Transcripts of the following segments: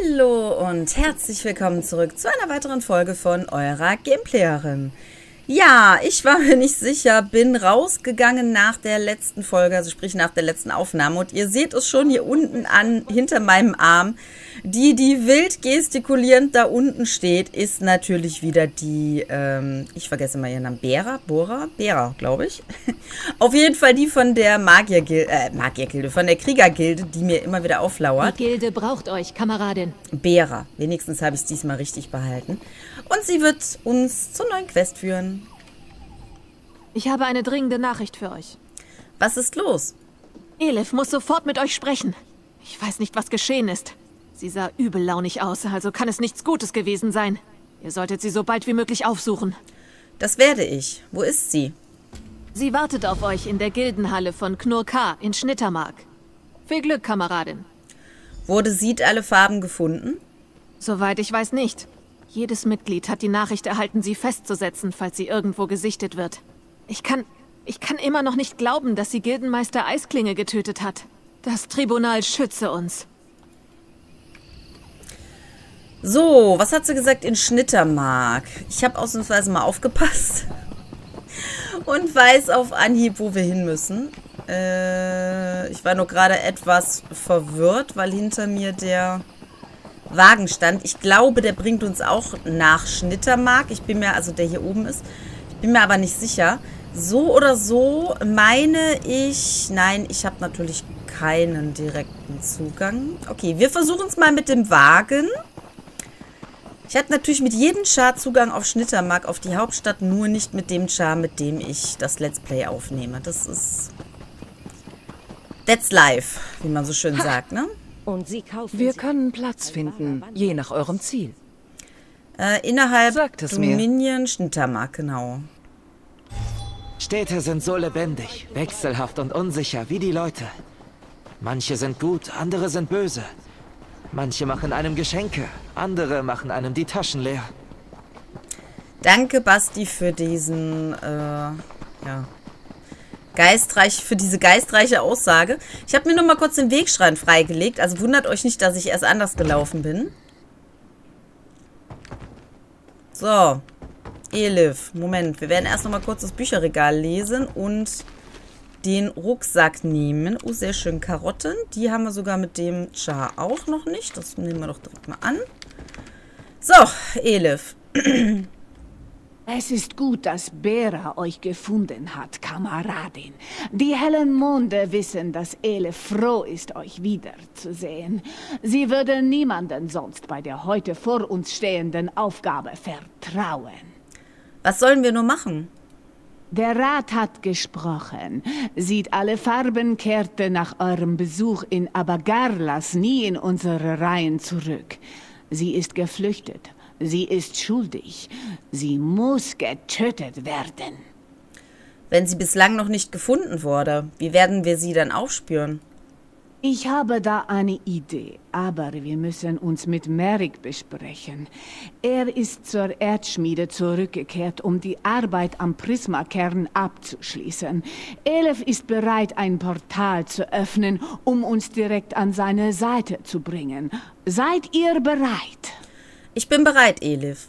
Hallo und herzlich willkommen zurück zu einer weiteren Folge von eurer Gameplayerin. Ja, ich war mir nicht sicher, bin rausgegangen nach der letzten Folge, also sprich nach der letzten Aufnahme. Und ihr seht es schon hier unten an, hinter meinem Arm. Die wild gestikulierend da unten steht, ist natürlich wieder die, ich vergesse mal ihren Namen, Bera, glaube ich. Auf jeden Fall die von der Magiergilde, von der Kriegergilde, die mir immer wieder auflauert. Die Gilde braucht euch, Kameradin. Bera, wenigstens habe ich es diesmal richtig behalten. Und sie wird uns zur neuen Quest führen. Ich habe eine dringende Nachricht für euch. Was ist los? Elif muss sofort mit euch sprechen. Ich weiß nicht, was geschehen ist. Sie sah übellaunig aus, also kann es nichts Gutes gewesen sein. Ihr solltet sie so bald wie möglich aufsuchen. Das werde ich. Wo ist sie? Sie wartet auf euch in der Gildenhalle von Knurr K. in Schnittermark. Viel Glück, Kameradin. Wurde Sid alle Farben gefunden? Soweit ich weiß nicht. Jedes Mitglied hat die Nachricht erhalten, sie festzusetzen, falls sie irgendwo gesichtet wird. Ich kann immer noch nicht glauben, dass sie Gildenmeister Eisklinge getötet hat. Das Tribunal schütze uns. So, was hat sie gesagt in Schnittermark? Ich habe ausnahmsweise mal aufgepasst und weiß auf Anhieb, wo wir hin müssen. Ich war nur gerade etwas verwirrt, weil hinter mir der Wagen stand. Ich glaube, der bringt uns auch nach Schnittermark. Ich bin mir, also der hier oben ist, ich bin mir aber nicht sicher. So oder so meine ich, nein, ich habe natürlich keinen direkten Zugang. Okay, wir versuchen es mal mit dem Wagen. Ich hatte natürlich mit jedem Char Zugang auf Schnittermark, auf die Hauptstadt, nur nicht mit dem Char, mit dem ich das Let's Play aufnehme. Das ist... That's life, wie man so schön sagt, ne? Und Sie kaufen. Wir können Platz finden, je nach eurem Ziel. Innerhalb Sagt es mir. Dominion Schnittermark, genau. Städte sind so lebendig, wechselhaft und unsicher wie die Leute. Manche sind gut, andere sind böse. Manche machen einem Geschenke, andere machen einem die Taschen leer. Danke, Basti, für diesen, für diese geistreiche Aussage. Ich habe mir nur mal kurz den Wegschrein freigelegt, also wundert euch nicht, dass ich erst anders gelaufen bin. So, Elif, Moment, wir werden erst noch mal kurz das Bücherregal lesen und den Rucksack nehmen. Oh, sehr schön, Karotten. Die haben wir sogar mit dem Char auch noch nicht. Das nehmen wir doch direkt mal an. So, Elif. Es ist gut, dass Bera euch gefunden hat, Kameradin. Die hellen Monde wissen, dass Elif froh ist, euch wiederzusehen. Sie würde niemanden sonst bei der heute vor uns stehenden Aufgabe vertrauen. Was sollen wir nur machen? Der Rat hat gesprochen. Sieht alle Farben, kehrte nach eurem Besuch in Abagarlas nie in unsere Reihen zurück. Sie ist geflüchtet. Sie ist schuldig. Sie muss getötet werden. Wenn sie bislang noch nicht gefunden wurde, wie werden wir sie dann aufspüren? Ich habe da eine Idee, aber wir müssen uns mit Merrick besprechen. Er ist zur Erdschmiede zurückgekehrt, um die Arbeit am Prismakern abzuschließen. Elif ist bereit, ein Portal zu öffnen, um uns direkt an seine Seite zu bringen. Seid ihr bereit? Ich bin bereit, Elif.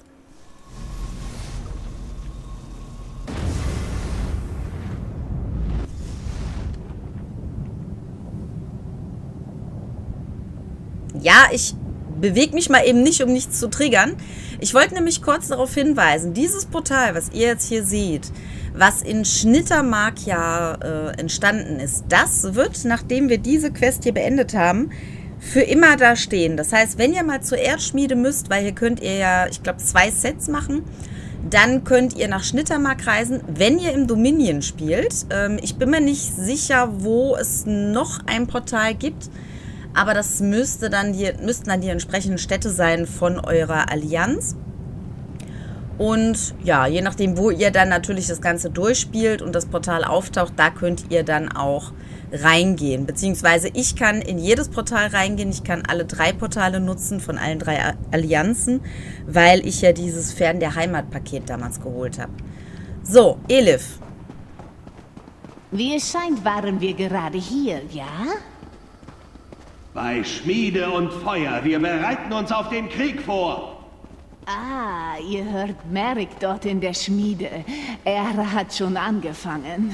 Ja, ich bewege mich mal eben nicht, um nichts zu triggern. Ich wollte nämlich kurz darauf hinweisen, dieses Portal, was ihr jetzt hier seht, was in Schnittermark ja entstanden ist, das wird, nachdem wir diese Quest hier beendet haben, für immer da stehen. Das heißt, wenn ihr mal zur Erdschmiede müsst, weil hier könnt ihr ja, ich glaube, 2 Sets machen, dann könnt ihr nach Schnittermark reisen, wenn ihr im Dominion spielt. Ich bin mir nicht sicher, wo es noch ein Portal gibt. Aber das müssten dann die entsprechenden Städte sein von eurer Allianz. Und ja, je nachdem, wo ihr dann natürlich das Ganze durchspielt und das Portal auftaucht, da könnt ihr dann auch reingehen. Beziehungsweise ich kann in jedes Portal reingehen. Ich kann alle 3 Portale nutzen von allen 3 Allianzen, weil ich ja dieses Fern der Heimat-Paket damals geholt habe. So, Elif. Wie es scheint, waren wir gerade hier, ja? Bei Schmiede und Feuer, wir bereiten uns auf den Krieg vor. Ah, ihr hört Merrick dort in der Schmiede. Er hat schon angefangen.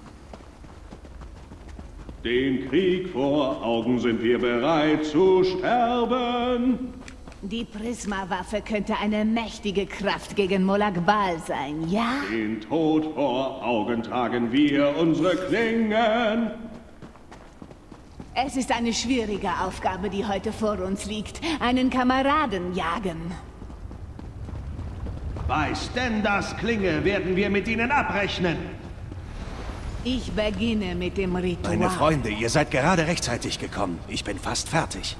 Den Krieg vor Augen sind wir bereit zu sterben. Die Prisma-Waffe könnte eine mächtige Kraft gegen Molag Bal sein, ja? Den Tod vor Augen tragen wir unsere Klingen. Es ist eine schwierige Aufgabe, die heute vor uns liegt. Einen Kameraden jagen. Bei Stendas Klinge werden wir mit ihnen abrechnen. Ich beginne mit dem Ritual. Meine Freunde, ihr seid gerade rechtzeitig gekommen. Ich bin fast fertig.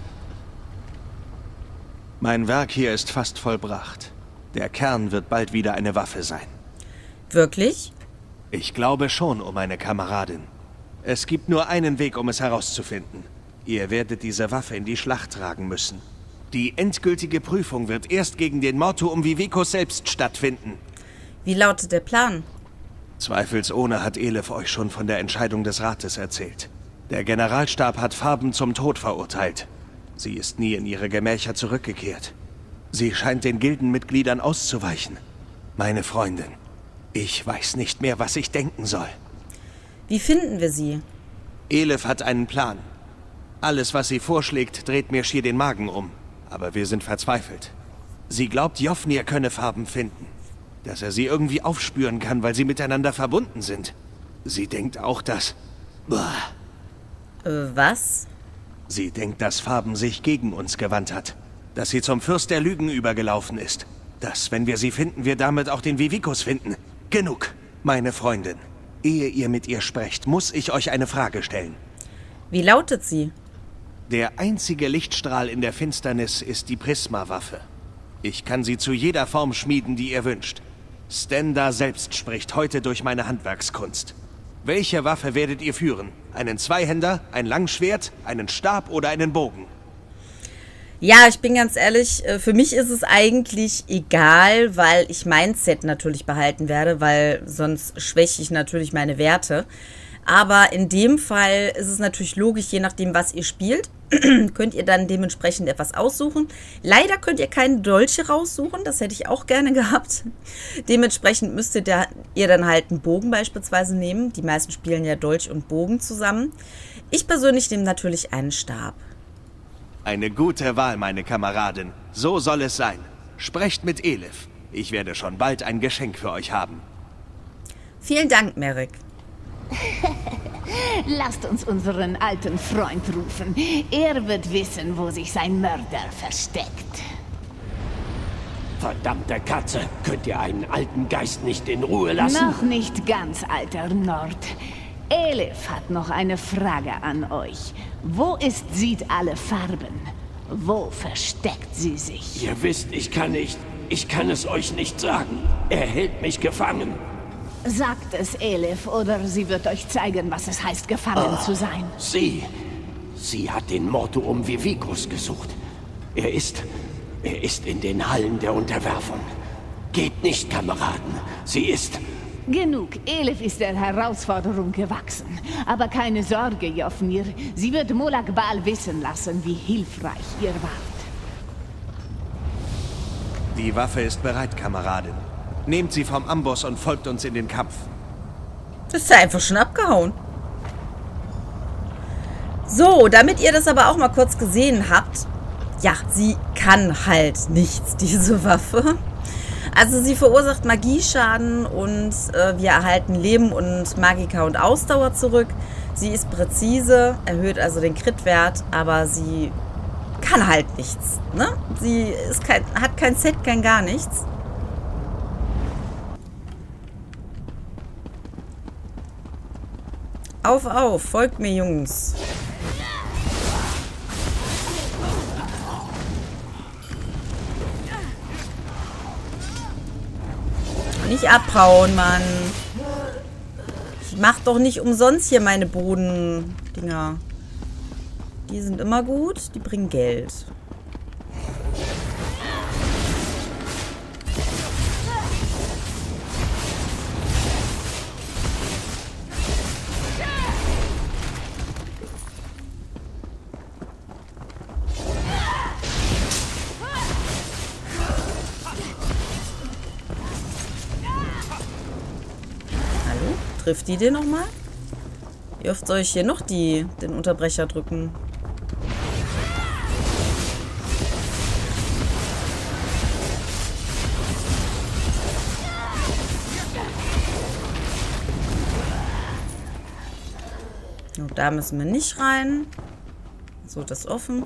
Mein Werk hier ist fast vollbracht. Der Kern wird bald wieder eine Waffe sein. Wirklich? Ich glaube schon, um meine Kameradin. Es gibt nur einen Weg, um es herauszufinden. Ihr werdet diese Waffe in die Schlacht tragen müssen. Die endgültige Prüfung wird erst gegen den Mortu Umvivicus selbst stattfinden. Wie lautet der Plan? Zweifelsohne hat Elif euch schon von der Entscheidung des Rates erzählt. Der Generalstab hat Farben zum Tod verurteilt. Sie ist nie in ihre Gemächer zurückgekehrt. Sie scheint den Gildenmitgliedern auszuweichen. Meine Freundin, ich weiß nicht mehr, was ich denken soll. Wie finden wir sie? Elif hat einen Plan. Alles, was sie vorschlägt, dreht mir schier den Magen um. Aber wir sind verzweifelt. Sie glaubt, Jofnir könne Farben finden. Dass er sie irgendwie aufspüren kann, weil sie miteinander verbunden sind. Sie denkt auch, dass... Was? Sie denkt, dass Farben sich gegen uns gewandt hat. Dass sie zum Fürst der Lügen übergelaufen ist. Dass, wenn wir sie finden, wir damit auch den Vivicus finden. Genug, meine Freundin. Ehe ihr mit ihr sprecht, muss ich euch eine Frage stellen. Wie lautet sie? Der einzige Lichtstrahl in der Finsternis ist die Prisma-Waffe. Ich kann sie zu jeder Form schmieden, die ihr wünscht. Stenda selbst spricht heute durch meine Handwerkskunst. Welche Waffe werdet ihr führen? Einen Zweihänder, ein Langschwert, einen Stab oder einen Bogen? Ja, ich bin ganz ehrlich, für mich ist es eigentlich egal, weil ich mein Set natürlich behalten werde, weil sonst schwäche ich natürlich meine Werte. Aber in dem Fall ist es natürlich logisch, je nachdem, was ihr spielt, könnt ihr dann dementsprechend etwas aussuchen. Leider könnt ihr keine Dolche raussuchen, das hätte ich auch gerne gehabt. Dementsprechend müsstet ihr dann halt einen Bogen beispielsweise nehmen. Die meisten spielen ja Dolch und Bogen zusammen. Ich persönlich nehme natürlich einen Stab. Eine gute Wahl, meine Kameradin. So soll es sein. Sprecht mit Elif. Ich werde schon bald ein Geschenk für euch haben. Vielen Dank, Merrick. Lasst uns unseren alten Freund rufen. Er wird wissen, wo sich sein Mörder versteckt. Verdammte Katze, könnt ihr einen alten Geist nicht in Ruhe lassen? Noch nicht ganz, alter Nord. Elif hat noch eine Frage an euch. Wo ist Sieht alle Farben? Wo versteckt sie sich? Ihr wisst, ich kann es euch nicht sagen. Er hält mich gefangen. Sagt es Elif, oder sie wird euch zeigen, was es heißt, gefangen zu sein. Sie hat den Mortu Umvivicus gesucht. Er ist in den Hallen der Unterwerfung. Geht nicht, Kameraden. Sie ist... Genug. Elif ist der Herausforderung gewachsen. Aber keine Sorge, Jofnir. Sie wird Molag Bal wissen lassen, wie hilfreich ihr wart. Die Waffe ist bereit, Kameradin. Nehmt sie vom Amboss und folgt uns in den Kampf. Das ist ja einfach schon abgehauen. So, damit ihr das aber auch mal kurz gesehen habt. Ja, sie kann halt nichts, diese Waffe. Also sie verursacht Magieschaden und wir erhalten Leben und Magika und Ausdauer zurück. Sie ist präzise, erhöht also den Crit-Wert, aber sie kann halt nichts. Ne? Sie hat kein Set, kein gar nichts. Auf, folgt mir, Jungs. Nicht abhauen, Mann. Ich mach doch nicht umsonst hier meine Bodendinger. Die sind immer gut, die bringen Geld. Trifft die den nochmal? Wie oft soll ich hier noch den Unterbrecher drücken? Und da müssen wir nicht rein. So, das ist offen.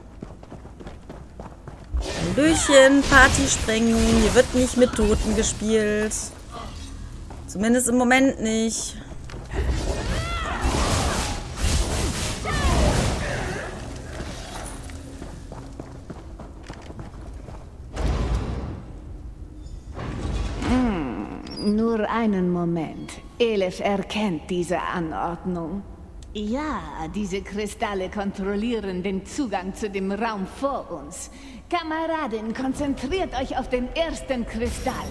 Hallöchen, Party sprengen. Hier wird nicht mit Toten gespielt. Zumindest im Moment nicht. Nur einen Moment. Elif erkennt diese Anordnung. Ja, diese Kristalle kontrollieren den Zugang zu dem Raum vor uns. Kameradin, konzentriert euch auf den ersten Kristall.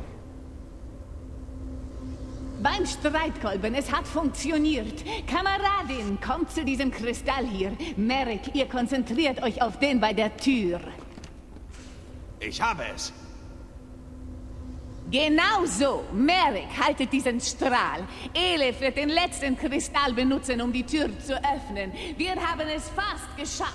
Beim Streitkolben, es hat funktioniert. Kameradin, kommt zu diesem Kristall hier. Merrick, ihr konzentriert euch auf den bei der Tür. Ich habe es. Genau so. Merrick, haltet diesen Strahl. Elif wird den letzten Kristall benutzen, um die Tür zu öffnen. Wir haben es fast geschafft.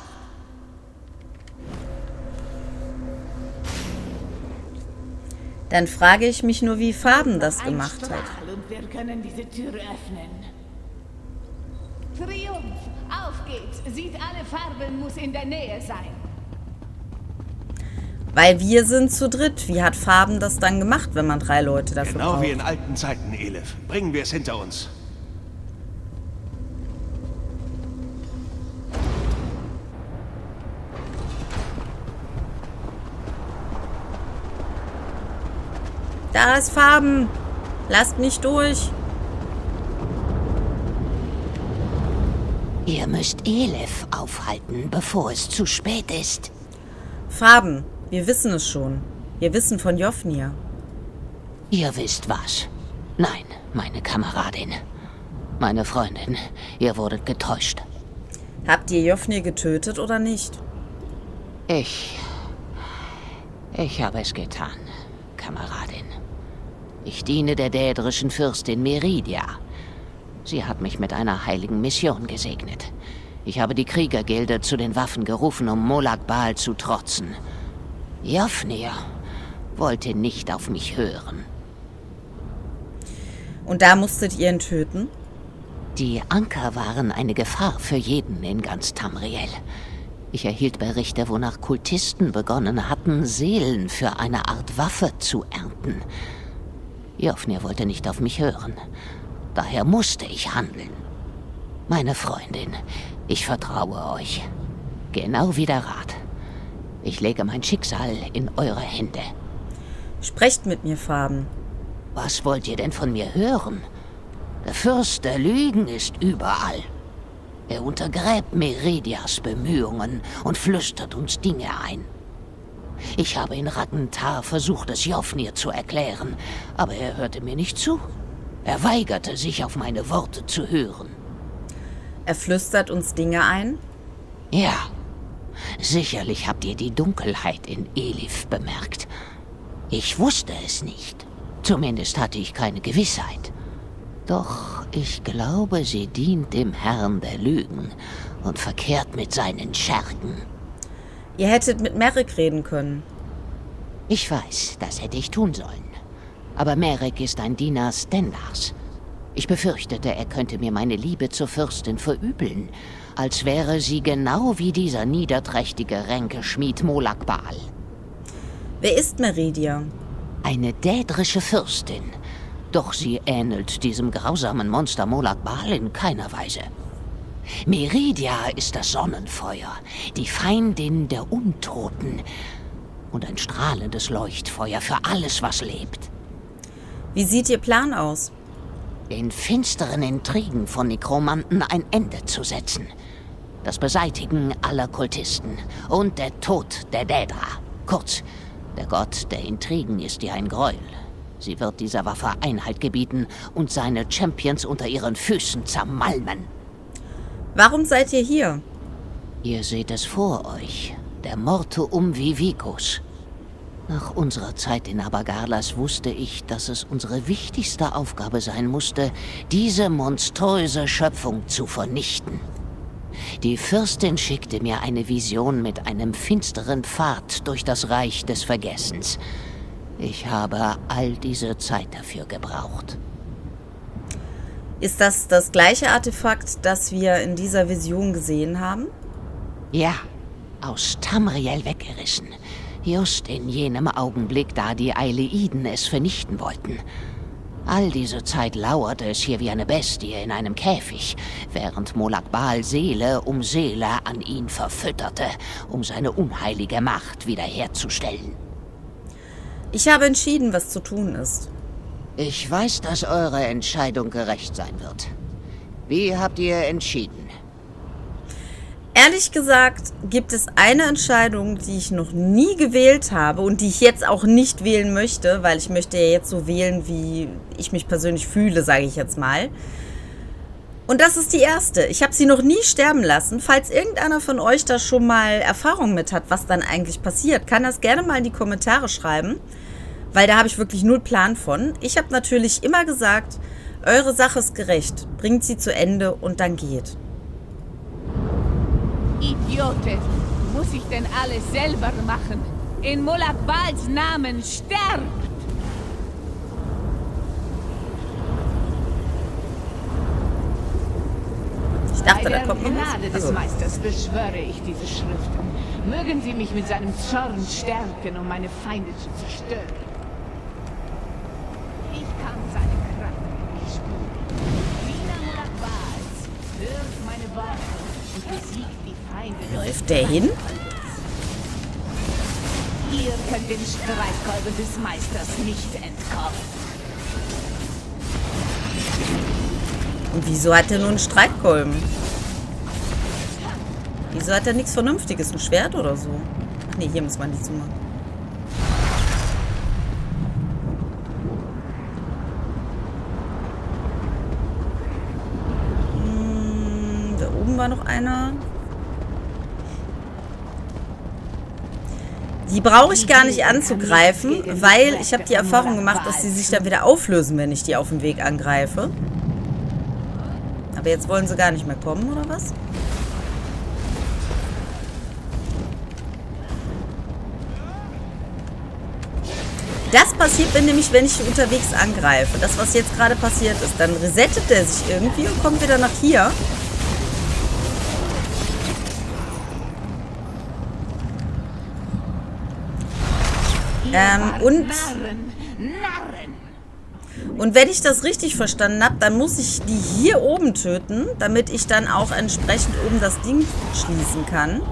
Dann frage ich mich nur, wie Farben das gemacht hat. Und wir können diese Tür öffnen. Triumph, auf geht's. Sieht alle Farben, muss in der Nähe sein. Weil wir sind zu dritt. Wie hat Farben das dann gemacht, wenn man 3 Leute dafür braucht? Genau wie in alten Zeiten, Elif. Bringen wir es hinter uns. Da ist Farben. Lasst mich durch. Ihr müsst Elif aufhalten, bevor es zu spät ist. Farben. Wir wissen es schon. Wir wissen von Jofnir. Ihr wisst was? Nein, meine Kameradin. Meine Freundin, ihr wurdet getäuscht. Habt ihr Jofnir getötet oder nicht? Ich habe es getan, Kameradin. Ich diene der dädrischen Fürstin Meridia. Sie hat mich mit einer heiligen Mission gesegnet. Ich habe die Kriegergilde zu den Waffen gerufen, um Molag Bal zu trotzen. Jofnir wollte nicht auf mich hören. Und da musstet ihr ihn töten? Die Anker waren eine Gefahr für jeden in ganz Tamriel. Ich erhielt Berichte, wonach Kultisten begonnen hatten, Seelen für eine Art Waffe zu ernten. Jofnir wollte nicht auf mich hören. Daher musste ich handeln. Meine Freundin, ich vertraue euch. Genau wie der Rat. Ich lege mein Schicksal in eure Hände. Sprecht mit mir, Farben. Was wollt ihr denn von mir hören? Der Fürst der Lügen ist überall. Er untergräbt Meridias Bemühungen und flüstert uns Dinge ein. Ich habe in Ragnar versucht, es Jofnir zu erklären, aber er hörte mir nicht zu. Er weigerte sich, auf meine Worte zu hören. Er flüstert uns Dinge ein? Ja. Sicherlich habt ihr die Dunkelheit in Elif bemerkt. Ich wusste es nicht. Zumindest hatte ich keine Gewissheit. Doch ich glaube, sie dient dem Herrn der Lügen und verkehrt mit seinen Schergen. Ihr hättet mit Merrick reden können. Ich weiß, das hätte ich tun sollen. Aber Merrick ist ein Diener Stendars. Ich befürchtete, er könnte mir meine Liebe zur Fürstin verübeln, als wäre sie genau wie dieser niederträchtige Ränkeschmied Molag Bal. Wer ist Meridia? Eine dädrische Fürstin. Doch sie ähnelt diesem grausamen Monster Molag Bal in keiner Weise. Meridia ist das Sonnenfeuer, die Feindin der Untoten und ein strahlendes Leuchtfeuer für alles, was lebt. Wie sieht Ihr Plan aus? Den finsteren Intrigen von Nekromanten ein Ende zu setzen. Das Beseitigen aller Kultisten und der Tod der Daedra. Kurz, der Gott der Intrigen ist ihr ein Gräuel. Sie wird dieser Waffe Einhalt gebieten und seine Champions unter ihren Füßen zermalmen. Warum seid ihr hier? Ihr seht es vor euch. Der Mortuum Vivicus. Nach unserer Zeit in Abagarlas wusste ich, dass es unsere wichtigste Aufgabe sein musste, diese monströse Schöpfung zu vernichten. Die Fürstin schickte mir eine Vision mit einem finsteren Pfad durch das Reich des Vergessens. Ich habe all diese Zeit dafür gebraucht. Ist das das gleiche Artefakt, das wir in dieser Vision gesehen haben? Ja, aus Tamriel weggerissen. Just in jenem Augenblick, da die Aileiden es vernichten wollten. All diese Zeit lauerte es hier wie eine Bestie in einem Käfig, während Molag Bal Seele um Seele an ihn verfütterte, um seine unheilige Macht wiederherzustellen. Ich habe entschieden, was zu tun ist. Ich weiß, dass eure Entscheidung gerecht sein wird. Wie habt ihr entschieden? Ehrlich gesagt gibt es eine Entscheidung, die ich noch nie gewählt habe und die ich jetzt auch nicht wählen möchte, weil ich möchte ja jetzt so wählen, wie ich mich persönlich fühle, sage ich jetzt mal. Und das ist die erste. Ich habe sie noch nie sterben lassen. Falls irgendeiner von euch da schon mal Erfahrung mit hat, was dann eigentlich passiert, kann das gerne mal in die Kommentare schreiben, weil da habe ich wirklich null Plan von. Ich habe natürlich immer gesagt, eure Sache ist gerecht. Bringt sie zu Ende und dann geht. Idiote! Muss ich denn alles selber machen? In Molag Bals Namen sterbt! Ich dachte, Bei da der kommt noch Gnade was. des Meisters beschwöre ich diese Schriften. Mögen sie mich mit seinem Zorn stärken, um meine Feinde zu zerstören. Ich kann seine Kraft nicht spüren. Diener Molag Bals, hört meine Worte und besiegt die Feinde. Läuft der hin? Ihr könnt den Streitkolben des Meisters nicht entkommen. Und wieso hat er nur einen Streitkolben? Wieso hat er nichts Vernünftiges? Ein Schwert oder so? Ach nee, hier muss man die zumachen. Da oben war noch einer. Die brauche ich gar nicht anzugreifen, weil ich habe die Erfahrung gemacht, dass sie sich dann wieder auflösen, wenn ich die auf dem Weg angreife. Aber jetzt wollen sie gar nicht mehr kommen, oder was? Das passiert mir nämlich, wenn ich unterwegs angreife. Das, was jetzt gerade passiert ist. Dann resettet der sich irgendwie und kommt wieder nach hier. Und wenn ich das richtig verstanden habe, dann muss ich die hier oben töten, damit ich dann auch entsprechend oben das Ding schließen kann.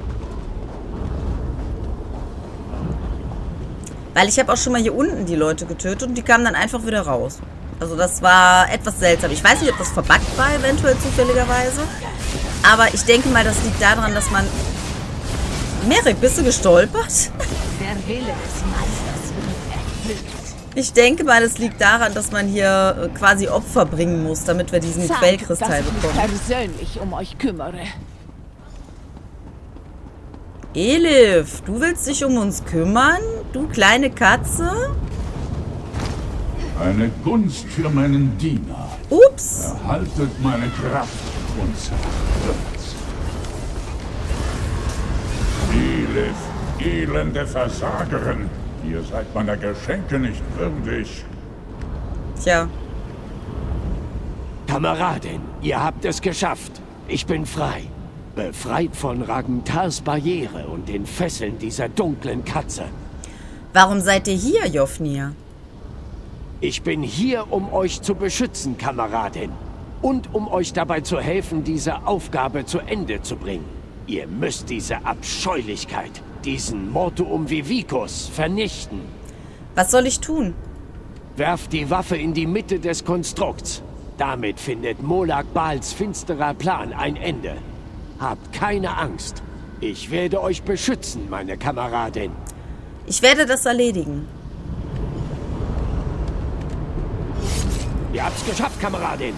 Weil ich habe auch schon mal hier unten die Leute getötet und die kamen dann einfach wieder raus. Also das war etwas seltsam. Ich weiß nicht, ob das verbuggt war, eventuell zufälligerweise. Aber ich denke mal, das liegt daran, dass man... Merrick, bist du gestolpert? Der Wille des Meisters wird erfüllt. Ich denke mal, es liegt daran, dass man hier quasi Opfer bringen muss, damit wir diesen Quellkristall bekommen. Dass ich mich persönlich um euch kümmere. Elif, du willst dich um uns kümmern? Du kleine Katze? Eine Gunst für meinen Diener. Ups. Erhaltet meine Kraft und zerstört's. Elif, elende Versagerin. Ihr seid meiner Geschenke nicht würdig. Tja. Kameradin, ihr habt es geschafft. Ich bin frei. Befreit von Ragntars Barriere und den Fesseln dieser dunklen Katze. Warum seid ihr hier, Jofnir? Ich bin hier, um euch zu beschützen, Kameradin. Und um euch dabei zu helfen, diese Aufgabe zu Ende zu bringen. Ihr müsst diese Abscheulichkeit, diesen Mortuum Vivicus, vernichten. Was soll ich tun? Werft die Waffe in die Mitte des Konstrukts. Damit findet Molag Bals finsterer Plan ein Ende. Habt keine Angst. Ich werde euch beschützen, meine Kameradin. Ich werde das erledigen. Ihr habt's geschafft, Kameradin.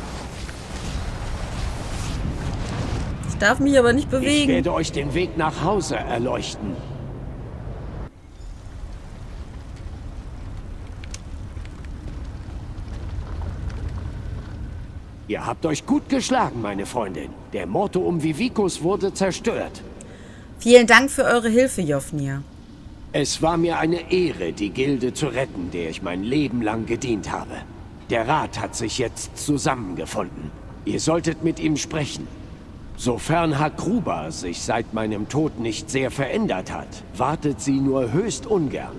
Ich darf mich aber nicht bewegen. Ich werde euch den Weg nach Hause erleuchten. Ihr habt euch gut geschlagen, meine Freundin. Der Mortuum Vivicus wurde zerstört. Vielen Dank für eure Hilfe, Jofnir. Es war mir eine Ehre, die Gilde zu retten, der ich mein Leben lang gedient habe. Der Rat hat sich jetzt zusammengefunden. Ihr solltet mit ihm sprechen. Sofern Hakruba sich seit meinem Tod nicht sehr verändert hat, wartet sie nur höchst ungern.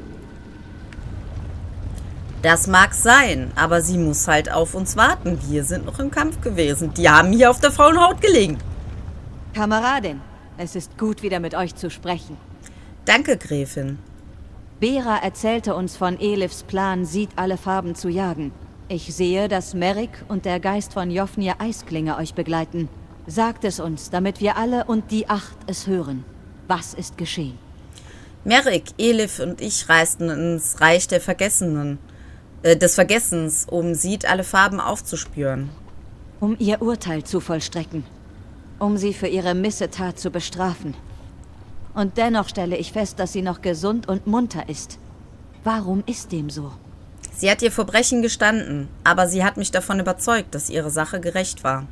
Das mag sein, aber sie muss halt auf uns warten. Wir sind noch im Kampf gewesen. Die haben hier auf der faulen Haut gelegen. Kameradin, es ist gut, wieder mit euch zu sprechen. Danke, Gräfin. Bera erzählte uns von Elifs Plan, Sieht alle Farben zu jagen. Ich sehe, dass Merrick und der Geist von Jofnir Eisklinge euch begleiten. Sagt es uns, damit wir alle und die Acht es hören. Was ist geschehen? Merrick, Elif und ich reisten ins Reich der Vergessenen. Des Vergessens, um Sieht alle Farben aufzuspüren. Um ihr Urteil zu vollstrecken. Um sie für ihre Missetat zu bestrafen. Und dennoch stelle ich fest, dass sie noch gesund und munter ist. Warum ist dem so? Sie hat ihr Verbrechen gestanden, aber sie hat mich davon überzeugt, dass ihre Sache gerecht war.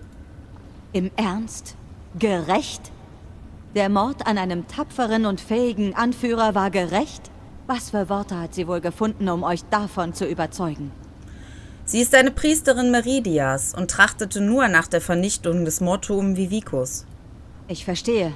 Im Ernst? Gerecht? Der Mord an einem tapferen und fähigen Anführer war gerecht? Was für Worte hat sie wohl gefunden, um euch davon zu überzeugen? Sie ist eine Priesterin Meridias und trachtete nur nach der Vernichtung des Mortuum Vivicus. Ich verstehe.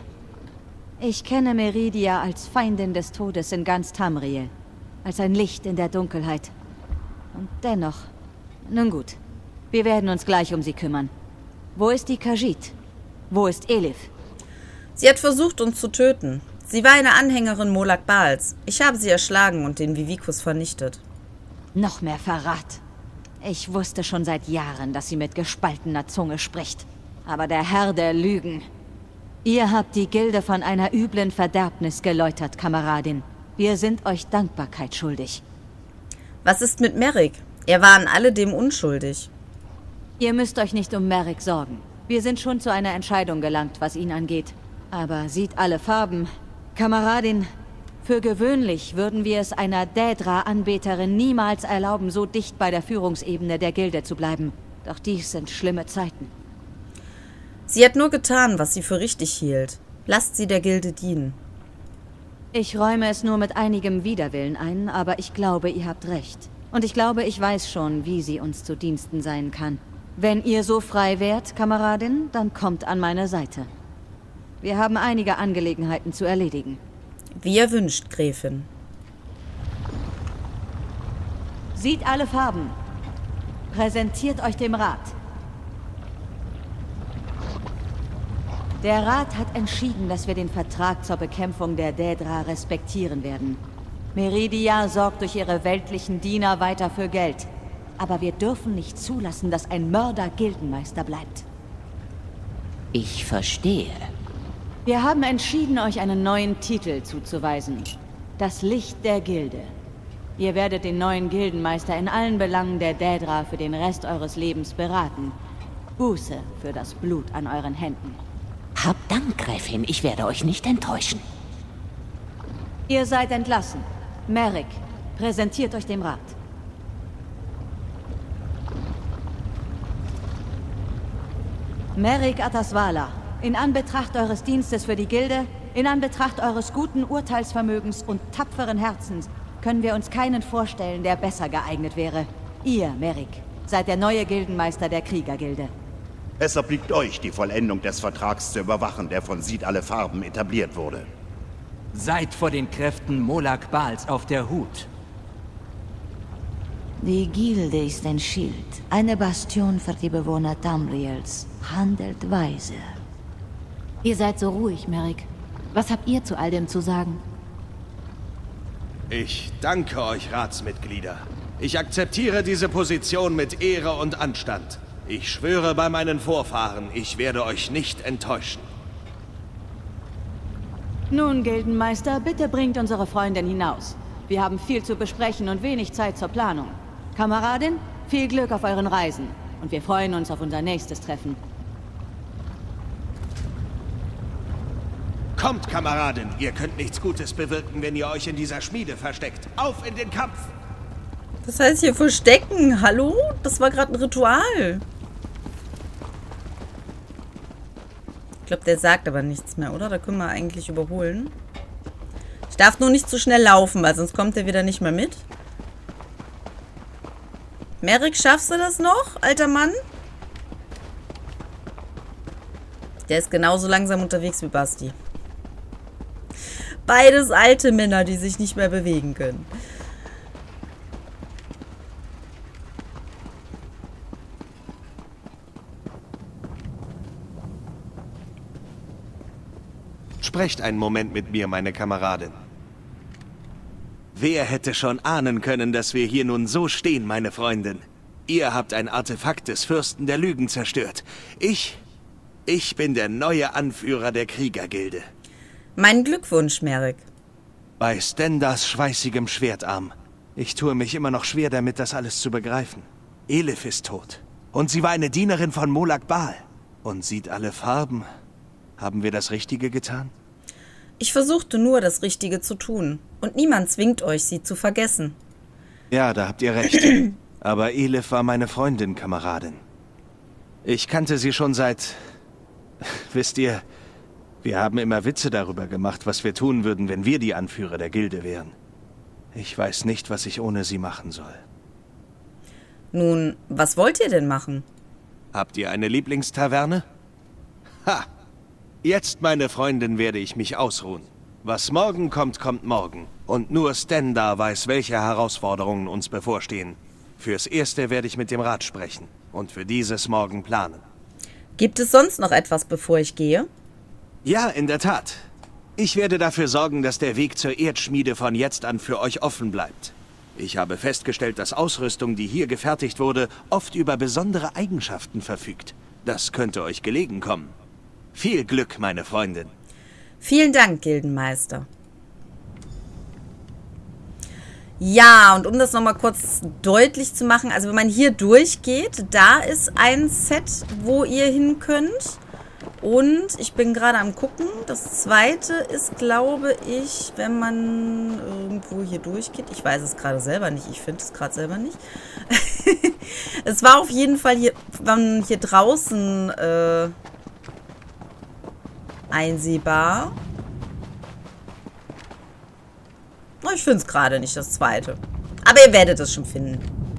Ich kenne Meridia als Feindin des Todes in ganz Tamriel. Als ein Licht in der Dunkelheit. Und dennoch... Nun gut, wir werden uns gleich um sie kümmern. Wo ist die Khajiit? Wo ist Elif? Sie hat versucht, uns zu töten. Sie war eine Anhängerin Molag Bals. Ich habe sie erschlagen und den Vivicus vernichtet. Noch mehr Verrat. Ich wusste schon seit Jahren, dass sie mit gespaltener Zunge spricht. Aber der Herr der Lügen... Ihr habt die Gilde von einer üblen Verderbnis geläutert, Kameradin. Wir sind euch Dankbarkeit schuldig. Was ist mit Merrick? Er war an alledem unschuldig. Ihr müsst euch nicht um Merrick sorgen. Wir sind schon zu einer Entscheidung gelangt, was ihn angeht. Aber Sieht alle Farben. Kameradin, für gewöhnlich würden wir es einer Daedra-Anbeterin niemals erlauben, so dicht bei der Führungsebene der Gilde zu bleiben. Doch dies sind schlimme Zeiten. Sie hat nur getan, was sie für richtig hielt. Lasst sie der Gilde dienen. Ich räume es nur mit einigem Widerwillen ein, aber ich glaube, ihr habt recht. Und ich glaube, ich weiß schon, wie sie uns zu Diensten sein kann. Wenn ihr so frei wärt, Kameradin, dann kommt an meine Seite. Wir haben einige Angelegenheiten zu erledigen. Wie ihr wünscht, Gräfin. Sieht alle Farben. Präsentiert euch dem Rat. Der Rat hat entschieden, dass wir den Vertrag zur Bekämpfung der Daedra respektieren werden. Meridia sorgt durch ihre weltlichen Diener weiter für Geld. Aber wir dürfen nicht zulassen, dass ein Mörder Gildenmeister bleibt. Ich verstehe. Wir haben entschieden, euch einen neuen Titel zuzuweisen. Das Licht der Gilde. Ihr werdet den neuen Gildenmeister in allen Belangen der Daedra für den Rest eures Lebens beraten. Buße für das Blut an euren Händen. Habt Dank, Gräfin. Ich werde euch nicht enttäuschen. Ihr seid entlassen. Merrick, präsentiert euch dem Rat. Merrick Ataswala, in Anbetracht eures Dienstes für die Gilde, in Anbetracht eures guten Urteilsvermögens und tapferen Herzens, können wir uns keinen vorstellen, der besser geeignet wäre. Ihr, Merrick, seid der neue Gildenmeister der Kriegergilde. Es obliegt euch, die Vollendung des Vertrags zu überwachen, der von Sieht alle Farben etabliert wurde. Seid vor den Kräften Molag Bals auf der Hut. Die Gilde ist ein Schild, eine Bastion für die Bewohner Tamriels. Handelt weise. Ihr seid so ruhig, Merrick. Was habt ihr zu all dem zu sagen? Ich danke euch, Ratsmitglieder. Ich akzeptiere diese Position mit Ehre und Anstand. Ich schwöre bei meinen Vorfahren, ich werde euch nicht enttäuschen. Nun, Gildenmeister, bitte bringt unsere Freundin hinaus. Wir haben viel zu besprechen und wenig Zeit zur Planung. Kameradin, viel Glück auf euren Reisen. Und wir freuen uns auf unser nächstes Treffen. Kommt, Kameradin, ihr könnt nichts Gutes bewirken, wenn ihr euch in dieser Schmiede versteckt. Auf in den Kampf! Das heißt hier verstecken. Hallo? Das war gerade ein Ritual. Ich glaube, der sagt aber nichts mehr, oder? Da können wir eigentlich überholen. Ich darf nur nicht zu schnell laufen, weil sonst kommt er wieder nicht mehr mit. Merrick, schaffst du das noch, alter Mann? Der ist genauso langsam unterwegs wie Basti. Beides alte Männer, die sich nicht mehr bewegen können. Sprecht einen Moment mit mir, meine Kameradin. Wer hätte schon ahnen können, dass wir hier nun so stehen, meine Freundin? Ihr habt ein Artefakt des Fürsten der Lügen zerstört. Ich bin der neue Anführer der Kriegergilde. Mein Glückwunsch, Merrick. Bei Stendas schweißigem Schwertarm. Ich tue mich immer noch schwer damit, das alles zu begreifen. Elif ist tot. Und sie war eine Dienerin von Molag Bal. Und sieht alle Farben. Haben wir das Richtige getan? Ich versuchte nur, das Richtige zu tun. Und niemand zwingt euch, sie zu vergessen. Ja, da habt ihr recht. Aber Elif war meine Freundin, Kameradin. Ich kannte sie schon seit... Wisst ihr, wir haben immer Witze darüber gemacht, was wir tun würden, wenn wir die Anführer der Gilde wären. Ich weiß nicht, was ich ohne sie machen soll. Nun, was wollt ihr denn machen? Habt ihr eine Lieblingstaverne? Ha! Jetzt, meine Freundin, werde ich mich ausruhen. Was morgen kommt, kommt morgen. Und nur Stendar weiß, welche Herausforderungen uns bevorstehen. Fürs Erste werde ich mit dem Rat sprechen und für dieses Morgen planen. Gibt es sonst noch etwas, bevor ich gehe? Ja, in der Tat. Ich werde dafür sorgen, dass der Weg zur Erdschmiede von jetzt an für euch offen bleibt. Ich habe festgestellt, dass Ausrüstung, die hier gefertigt wurde, oft über besondere Eigenschaften verfügt. Das könnte euch gelegen kommen. Viel Glück, meine Freundin. Vielen Dank, Gildenmeister. Ja, und um das nochmal kurz deutlich zu machen, also wenn man hier durchgeht, da ist ein Set, wo ihr hin könnt. Und ich bin gerade am gucken. Das zweite ist, glaube ich, wenn man irgendwo hier durchgeht. Ich weiß es gerade selber nicht. Ich finde es gerade selber nicht. Es war auf jeden Fall hier, wenn hier draußen einsehbar. Ich finde es gerade nicht, das zweite. Aber ihr werdet es schon finden.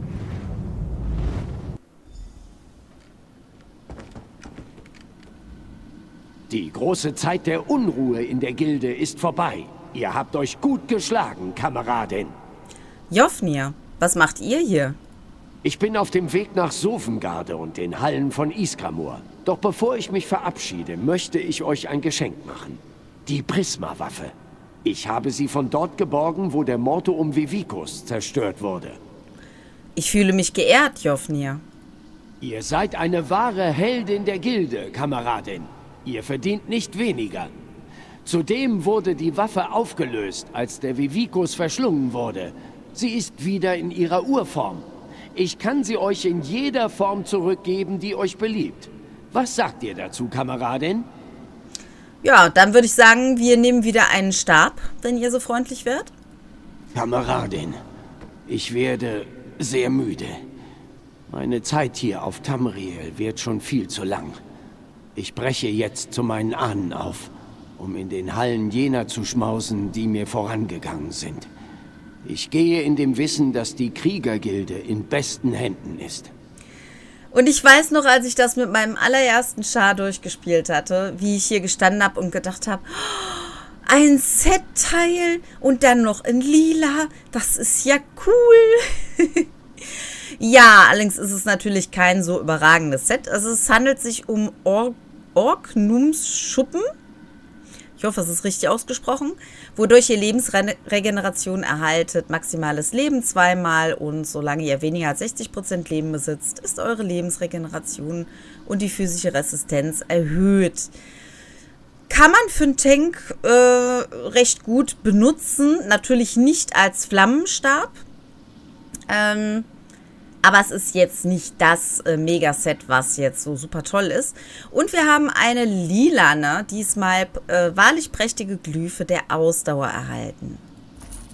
Die große Zeit der Unruhe in der Gilde ist vorbei. Ihr habt euch gut geschlagen, Kameradin. Jofnir, was macht ihr hier? Ich bin auf dem Weg nach Sovngarde und den Hallen von Isgramor. Doch bevor ich mich verabschiede, möchte ich euch ein Geschenk machen. Die Prisma-Waffe. Ich habe sie von dort geborgen, wo der Mortuum Vivicus zerstört wurde. Ich fühle mich geehrt, Jofnir. Ihr seid eine wahre Heldin der Gilde, Kameradin. Ihr verdient nicht weniger. Zudem wurde die Waffe aufgelöst, als der Vivicus verschlungen wurde. Sie ist wieder in ihrer Urform. Ich kann sie euch in jeder Form zurückgeben, die euch beliebt. Was sagt ihr dazu, Kameradin? Ja, dann würde ich sagen, wir nehmen wieder einen Stab, wenn ihr so freundlich wärt. Kameradin, ich werde sehr müde. Meine Zeit hier auf Tamriel wird schon viel zu lang. Ich breche jetzt zu meinen Ahnen auf, um in den Hallen jener zu schmausen, die mir vorangegangen sind. Ich gehe in dem Wissen, dass die Kriegergilde in besten Händen ist. Und ich weiß noch, als ich das mit meinem allerersten Char durchgespielt hatte, wie ich hier gestanden habe und gedacht habe, oh, ein Set-Teil und dann noch in lila, das ist ja cool. Ja, allerdings ist es natürlich kein so überragendes Set. Also es handelt sich um Orknums Schuppen. Ich hoffe, es ist richtig ausgesprochen. Wodurch ihr Lebensregeneration erhaltet, maximales Leben zweimal und solange ihr weniger als 60% Leben besitzt, ist eure Lebensregeneration und die physische Resistenz erhöht. Kann man für einen Tank recht gut benutzen. Natürlich nicht als Flammenstab. Aber es ist jetzt nicht das Megaset, was jetzt so super toll ist. Und wir haben eine lilane, diesmal wahrlich prächtige Glyphe der Ausdauer erhalten.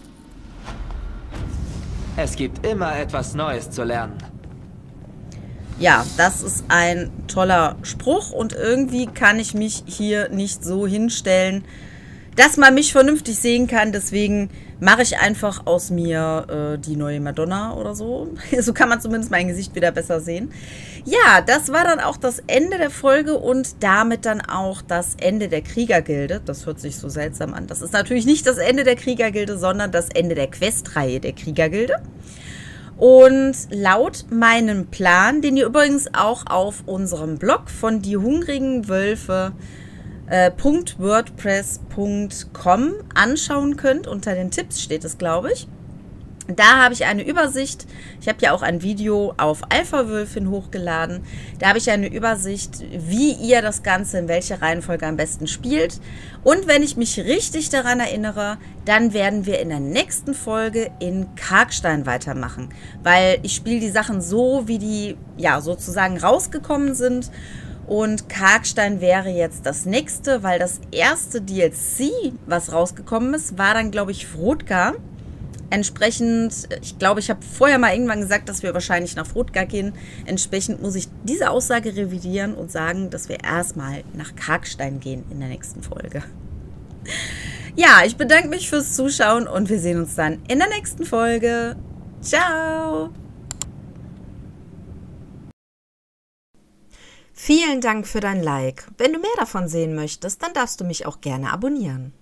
Es gibt immer etwas Neues zu lernen. ja, das ist ein toller Spruch und irgendwie kann ich mich hier nicht so hinstellen, dass man mich vernünftig sehen kann. Deswegen mache ich einfach aus mir die neue Madonna oder so. So kann man zumindest mein Gesicht wieder besser sehen. Ja, das war dann auch das Ende der Folge und damit dann auch das Ende der Kriegergilde. Das hört sich so seltsam an. Das ist natürlich nicht das Ende der Kriegergilde, sondern das Ende der Questreihe der Kriegergilde. Und laut meinem Plan, den ihr übrigens auch auf unserem Blog von diehungrigenwölfe.wordpress.com anschauen könnt. Unter den Tipps steht es, glaube ich. Da habe ich eine Übersicht. Ich habe ja auch ein Video auf Alpha-Wölfin hochgeladen. Da habe ich eine Übersicht, wie ihr das Ganze in welcher Reihenfolge am besten spielt. Und wenn ich mich richtig daran erinnere, dann werden wir in der nächsten Folge in Karkstein weitermachen. Weil ich spiele die Sachen so, wie die ja sozusagen rausgekommen sind. Und Karkstein wäre jetzt das nächste, weil das erste DLC, was rausgekommen ist, war dann, glaube ich, Frodgar. Entsprechend, ich glaube, ich habe vorher mal irgendwann gesagt, dass wir wahrscheinlich nach Frodgar gehen. Entsprechend muss ich diese Aussage revidieren und sagen, dass wir erstmal nach Karkstein gehen in der nächsten Folge. Ja, ich bedanke mich fürs Zuschauen und wir sehen uns dann in der nächsten Folge. Ciao! Vielen Dank für dein Like. Wenn du mehr davon sehen möchtest, dann darfst du mich auch gerne abonnieren.